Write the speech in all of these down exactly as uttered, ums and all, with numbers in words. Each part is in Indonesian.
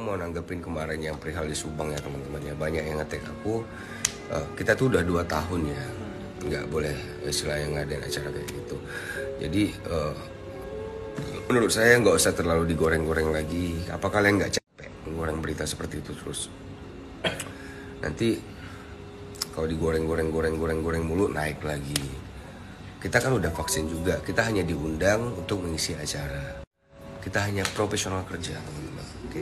mau nanggepin kemarin yang perihal di Subang ya teman-teman ya. Banyak yang ngetek aku, uh, kita tuh udah dua tahun ya, nggak boleh istilahnya ngadain acara kayak gitu. Jadi uh, menurut saya nggak usah terlalu digoreng-goreng lagi. Apa kalian nggak capek menggoreng berita seperti itu terus? Nanti kalau digoreng-goreng-goreng-goreng-goreng mulu naik lagi. Kita kan udah vaksin juga, kita hanya diundang untuk mengisi acara. Kita hanya profesional kerja, teman-teman. Oke?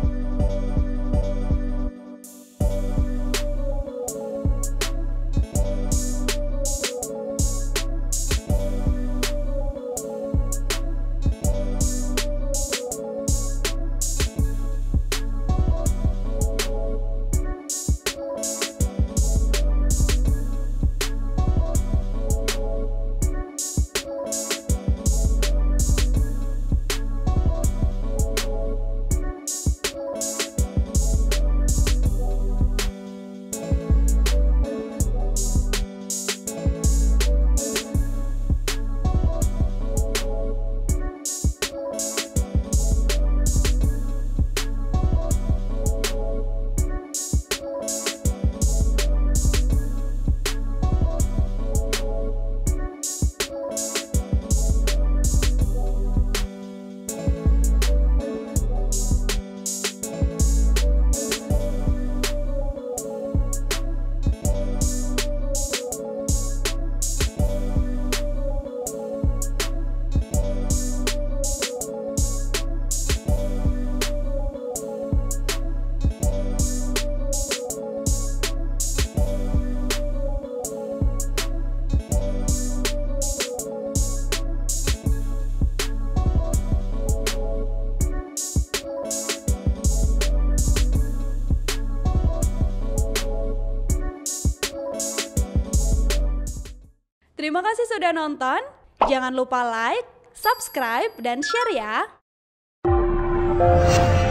Terima kasih sudah nonton. Jangan lupa like, subscribe, dan share ya.